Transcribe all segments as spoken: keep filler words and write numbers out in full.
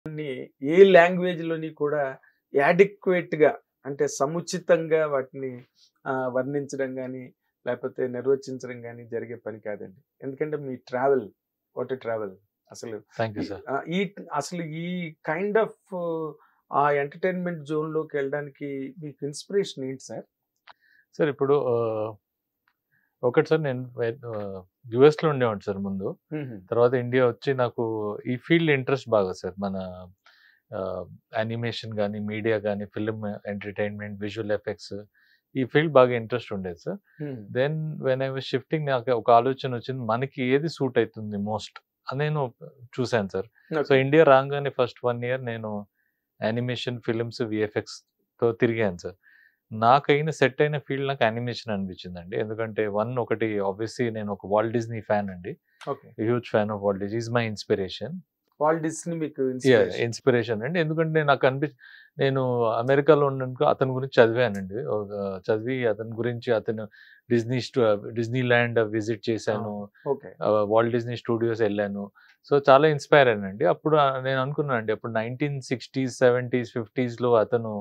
కొన్ని ఏ లాంగ్వేజ్‌లోని కూడా యాడిక్వేట్‌గా అంటే సముచితంగా వాటిని ఆహ్, వర్ణించడం గాని, లేపోతే నిర్వచించడం గాని జరిగే పని కాదండి. ఎందుకంటే మీ ట్రావెల్, వాట్ ఎ ట్రావెల్ అసలు థ్యాంక్ యూ ఈ సార్. ఆహ్, ఈ అసలు ఈ కైండ్ ఆఫ్ ఆ ఎంటర్‌టైన్‌మెంట్ జోన్‌లోకెళ్ళడానికి మీకు ఇన్‌స్పిరేషన్ ఏంటి సార్? సార్ ఇప్పుడు ఆహ్, ఒకటి సార్ నేను వై ఆహ్, యూఎస్‌లో ఉండేవాడిని సార్ ముందు. హుహు. తర్వాత ఇండియా వచ్చి నాకు ఈ ఫీల్డ్ ఇంట్రెస్ట్ బాగా సార్. మన ఆహ్, యానిమేషన్ గాని, మీడియా గాని, ఫిల్మ్ ఎంటర్‌టైన్‌మెంట్, విజువల్ ఎఫెక్ట్స్ ఈ ఫీల్డ్ బాగా ఇంట్రెస్ట్ ఉండేది sir. Hmm. Then when I was shifting నాకు ఒక ఆలోచన వచ్చింది. మనకి ఏది సూట్ అయితుంది మోస్ట్ అని నేను చూసాను సార్. So, okay. ఇండియా రాంగానే ఫస్ట్ ఒక ఇయర్ నేను యానిమేషన్, ఫిల్మ్స్, విఎఫ్ఎక్స్‌తో తిరిగాను సార్. నాకైన సెట్ అయిన ఫీల్డ్ నాకు యానిమేషన్ అనిపించిందండి. ఎందుకంటే వన్ ఒకటి ఆబ్వియస్‌లీ నేను ఒక 'వాల్ట్ డిస్నీ' ఫ్యాన్ అండి. Okay. Huge fan of 'Walt Disney'. Is my inspiration. Walt Disney మీకు యాహ్! ఇన్‌స్పిరేషన్. ఇన్‌స్పిరేషన్ అండి. ఎందుకంటే నాకు అనిపి నేను అమెరికాలో ఉన్నందుకు అతని గురించి చదివానండి. ఒక చదివి అతని గురించి అతను డిస్నీ స్టూ డిస్నీ ల్యాండ్ విజిట్ ఆ! చేశాను. Okay. Ah, 'Walt Disney Studios' ఎళ్ళాను. సో, చాలా ఇన్‌స్పైర్ అయ్యానండి. అప్పుడు ఆహ్, నేను అనుకున్నానండి అప్పుడు నైన్టీన్ సిక్స్టీస్, సెవెంటీస్, ఫిఫ్టీస్‌లో అతను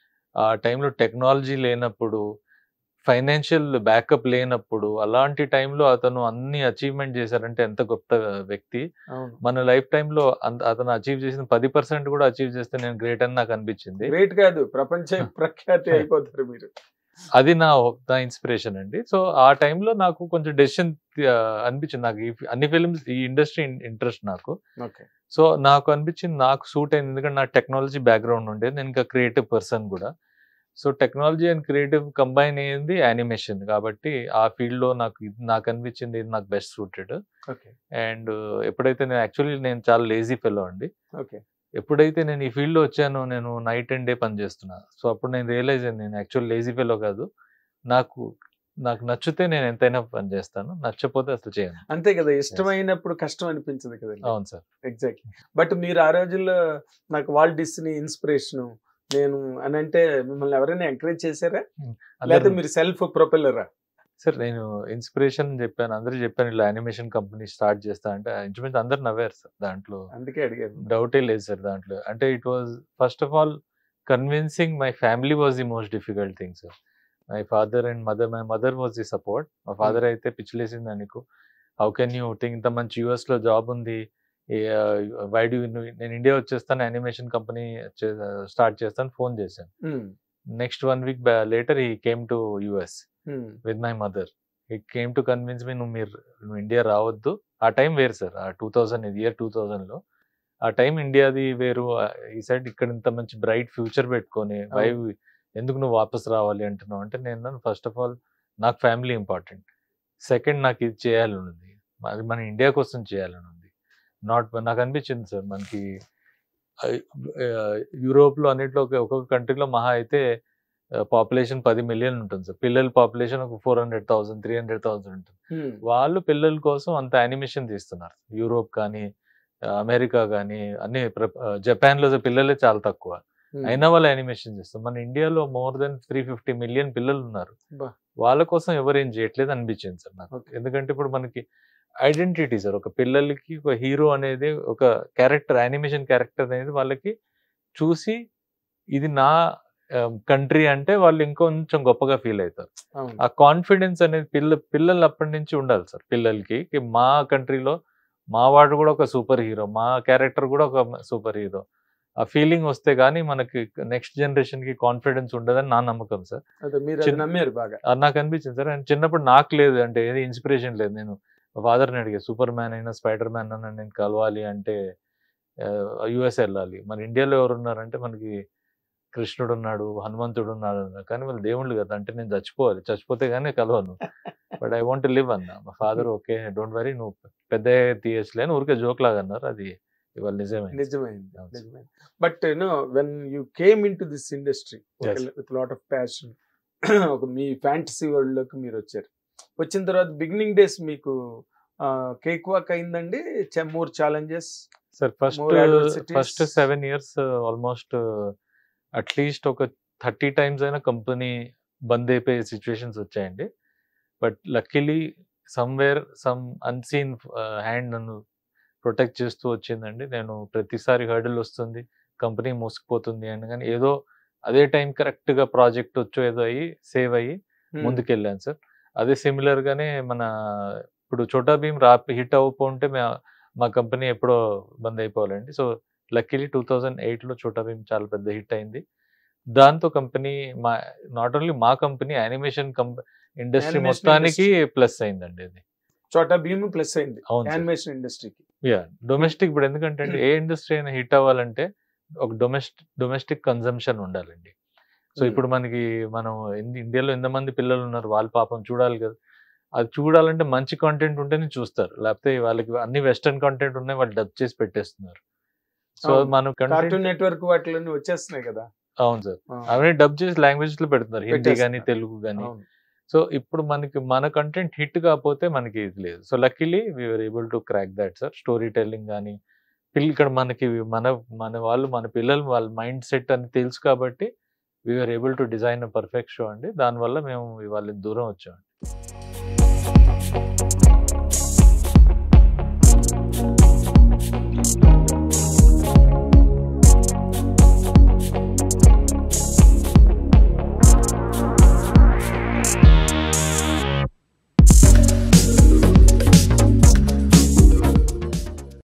ఆ టైంలో టెక్నాలజీ లేనప్పుడు, ఫైనాన్షియల్ బ్యాకప్ లేనప్పుడు, అలాంటి టైంలో అతను అన్ని అచీవ్‌మెంట్ చేశారంటే ఎంత గొప్ప వ్యక్తి. అవును. మన లైఫ్ టైమ్‌లో అంత అతను అచీవ్ చేసిన పది శాతం కూడా అచీవ్ చేస్తే నేను గ్రేట్ అని నాకనిపించింది. గ్రేట్ కాదు. ప్రపంచ ప్రఖ్యాతి హ! అయిపోతారు మీరు. అది నా నా ఇన్‌స్పిరేషన్ అండి. సో, ఆ టైంలో నాకు కొంచెం డెసిషన్ ఆహ్, అనిపించింది. నాకు ఈ ఫి అన్ని ఫిల్మ్స్ ఈ ఇండస్ట్రీ ఇంట్రెస్ట్ నాకు. ఓకే. సో, నాకు అనిపించింది నాకు సూట్ అయింది. ఎందుకంటే నాకు టెక్నాలజీ బ్యాక్‌గ్రౌండ్ ఉండేది. నేను ఇంకా క్రియేటివ్ పర్సన్ కూడా. So, technology and creative combine అయ్యింది యానిమేషన్. కాబట్టి ఆ ఫీల్డ్‌లో నాకు ఇది నాకు అనిపించింది ఇది నాకు బెస్ట్ సూటెడ్. ఓకే. అండ్ ఎప్పుడైతే నేను యాక్చువల్లీ నేను చాలా లేజీ ఫెలో అండి. ఓకే. ఎప్పుడైతే నేను ఈ ఫీల్డ్‌లో వచ్చానో నేను నైట్ అండ్ డే పని చేస్తున్నా. సో, అప్పుడు నేను రియలైజ్ అయ్యాను నేను యాక్చువల్ లేజీ ఫెలో కాదు. నాకు నాకు నచ్చితే నేను ఎంతైనా పని చేస్తాను. నచ్చకపోతే అసలు చేయను. అంతే కదా! యెస్. ఇష్టమైనప్పుడు కష్టం అనిపించదు కదండీ. అవును సార్. ఎగ్జాక్ట్‌లీ. బట్ మీరు ఆ రోజుల్లో నాకు వాల్ట్ డిస్నీ ఇన్‌స్పిరేషను నేను అనంటే మిమ్మల్ని ఎవరైనా ఎంకరేజ్ చేసారా? హ్మ్. లేతే అందరూ మీరు సెల్ఫ్ ప్రొపెల్లరా? సార్ నేను ఇన్‌స్పిరేషన్ చెప్పాను. అందరికి చెప్పాను ఇలా యానిమేషన్ కంపెనీ స్టార్ట్ చేస్తా అంటే ఇంచుమించు అందరూ నవ్వారు సార్ దాంట్లో. అందుకే అడిగాను. డౌటే లేదు సార్ దాంట్లో. అంటే it was first of all convincing my family was the most difficult thing sir. My father and mother my mother was the support. మా హ్మ్. ఫాదర్ అయితే పిచ్చిలేసిందా నీకు? హౌ కెన్ యూ థింక్ ఇంత మంచి యూఎస్‌లో జాబ్ ఉంది. ఏ ఆహ్, వై డు యూ నేను India వచ్చేస్తాను యానిమేషన్ కంపెనీ చే స్టార్ట్ చేస్తాను ఫోన్ చేశాను. హ్మ్. నెక్స్ట్ వన్ వీక్ బ్యా later he came to US hmm. With my mother. He came to convince me నువ్వు మీరు నువ్వు ఇండియా రావద్దు. ఆ టైం వేరు సార్. ఆ రెండు వేల ఇది ఇయర్ 2000లో. ఆ టైం ఇండియాది వేరు. ఆహ్, ఈ సైడ్ ఇక్కడ ఇంత మంచి బ్రైట్ ఫ్యూచర్ పెట్టుకొని వై అవును. ఎందుకు నువ్వు వాపస్ రావాలి అంటున్నావు అంటే నేను ఫస్ట్ ఆఫ్ ఆల్ నాకు ఫ్యామిలీ ఇంపార్టెంట్. సెకండ్ నాకు ఇది చేయాలనుంది. అది మన ఇండియా కోసం చేయాలనుంది. నాట్ నాకు అనిపించింది సార్ మనకి ఆహ్, ఆహ్, యూరోప్‌లో అన్నిట్లో ఒక ఒక్కొక్క కంట్రీలో మహా అయితే ఆహ్, పాపులేషన్ పది మిలియన్ ఉంటుంది సార్. పిల్లల పాపులేషన్ ఒక నాలుగు వందల వేల, మూడు వందల వేల ఉంటుంది. హ్మ్. వాళ్ళు పిల్లల కోసం అంత యానిమేషన్ తీస్తున్నారు. యూరోప్ కానీ, ఆహ్, అమెరికా గానీ అన్ని ప్ర ఆహ్, జపాన్‌లో పిల్లలే చాలా తక్కువ. హ్మ్. అయినా వాళ్ళు యానిమేషన్ చేస్తారు. మన ఇండియాలో మోర్ థాన్ మూడు వందల యాభై మిలియన్ పిల్లలున్నారు. అబ్బా! వాళ్ళ కోసం ఎవరేం చేయట్లేదు అనిపించింది సార్ నాకు. ఓకే. ఎందుకంటే ఇప్పుడు మనకి ఐడెంటిటీ సార్. ఒక పిల్లలకి ఒక హీరో అనేది ఒక క్యారెక్టర్ యానిమేషన్ క్యారెక్టర్ అనేది వాళ్ళకి చూసి ఇది నా ఆహ్, కంట్రీ అంటే వాళ్ళు ఇంకొంచెం గొప్పగా ఫీల్ అయితారు. అవును. ఆ కాన్ఫిడెన్స్ అనేది పిల్ల పిల్లలు అప్పటి నుంచి ఉండాలి సార్ పిల్లలకి. కి మా కంట్రీలో మా వాడు కూడా ఒక సూపర్ హీరో. మా క్యారెక్టర్ కూడా ఒక సూపర్ హీరో. ఆ ఫీలింగ్ వస్తే గాని మనకి నెక్స్ట్ జనరేషన్‌కి కాన్ఫిడెన్స్ ఉండదని నా నమ్మకం సార్. అదే మీరది చిన్ నమ్మారు బాగా. అది నాకనిపించింది సార్. అండ్ చిన్నప్పుడు నాకు లేదు అంటే ఏది ఇన్‌స్పిరేషన్ లేదు. నేను మా ఫాదర్‌ని అడిగా సూపర్ మ్యాన్ అయినా, స్పైడర్ మ్యాన్ అన్నా నేను కలవాలి అంటే ఆహ్, యూఎస్ ఎళ్ళాలి. మన ఇండియాలో ఎవరున్నారంటే మనకి కృష్ణుడున్నాడు, హనుమంతుడున్నాడు. కానీ వాళ్ళు దేవుళ్ళు కదా! అంటే నేను చచ్చిపోవాలి. చచ్చిపోతే గాని కలవను. But I want to live అన్నా. మా ఫాదర్ ఓకే. డోంట్ వర్రీ నువ్వు పెద్దయ్యాక తీయచ్చులే అని ఊరికే జోక్ లాగా అన్నారు. అది ఇవాళ నిజమైంది సార్. నిజమైంది. అవును సార్. నిజమైంది. But you know when you came into this industry okay. Yes. With lot of passion ఒక మీ ఫ్యాంటసీ వరల్డ్‌లోకి మీరొచ్చారు. వచ్చిన తర్వాత బిగినింగ్ డేస్ మీకు ఆహ్, కేక్ వాక్ అయిందండి? చ more challenges, sir first, more adversities. First ఏడు ఇయర్స్ ఆల్‌మోస్ట్ అట్‌లీస్ట్ ఒక ముప్పై టైమ్స్ అయినా కంపెనీ బంద్ అయిపోయే సిట్యుయేషన్స్ వచ్చాయండి. But luckily somewhere some unseen ah, hand నన్ను ప్రొటెక్ట్ చేస్తూ వచ్చిందండి. నేను ప్రతిసారి హర్డిల్ వస్తుంది, కంపెనీ మూసుకుపోతుంది అని కానీ ఏదో అదే టైం కరెక్ట్‌గా ప్రాజెక్ట్ వచ్చో ఏదో అయ్యి సేవ్ అయ్యి హ్మ్. ముందుకెళ్ళాను సార్. అదే సిమిలర్‌గానే మన ఇప్పుడు 'చోటా భీమ్' రా హిట్ అవ్వకపోయుంటే మే మా కంపెనీ ఎప్పుడో బంద్ అయిపోవాలండి. సో, లక్కీలీ రెండు వేల ఎనిమిదిలో 'చోటా భీమ్' చాలా పెద్ద హిట్ అయింది. దాంతో కంపెనీ మా నాట్ ఓన్లీ మా కంపెనీ యానిమేషన్ కంప్ ఇండస్ట్రీ యానిమేషన్ మొత్తానికి ఇండస్ట్రీ. ప్లస్ అయిందండి అది. చోటా భీమ్ ప్లస్ అయింది అవును సార్. యానిమేషన్ ఇండస్ట్రీకి. యాహ్! డొమెస్టిక్ ఇప్పుడు ఎందుకంటే అండి ఏ ఇండస్ట్రీ అయినా హిట్ అవ్వాలంటే ఒక డొమెస్టిక్ డొమెస్టిక్ కన్జంప్షన్ ఉండాలండి. So, hmm. ఇప్పుడు మనకి మనం ఇండి ఇండియాలో ఎంతమంది పిల్లలున్నారు వాళ్ళు పాపం చూడాలి కదా! అది చూడాలంటే మంచి కంటెంట్ ఉంటేనే చూస్తారు. లేకపోతే వాళ్ళకి అన్ని వెస్టర్న్ కంటెంట్ ఉన్నాయి వాళ్ళు డబ్ చేసి పెట్టేస్తున్నారు. సో, అవును. మనం కంటెంట్ కార్టూన్ నెట్‌వర్క్ వాటిలోనే వచ్చేస్తున్నాయి కదా! అవును సార్. ఆ! అవన్నీ డబ్ చేసి లాంగ్వేజ్‌లో పెడుతున్నారు. హిందీ గాని, పెట్టేస్తున్నారు. తెలుగు గాని. అవును. సో, ఇప్పుడు మనకి మన కంటెంట్ హిట్ కాకపోతే మనకి ఇది లేదు. So, luckily we were able to crack that sir. Story telling గాని, పిల్ ఇక్కడ మనకి మన మన వాళ్ళు మన పిల్లలు వాళ్ళ మైండ్ సెట్ అని తెలుసు కాబట్టి we were able to design a perfect show అండి. దానివల్ల మేము ఇవాళ దూరం వచ్చామండి.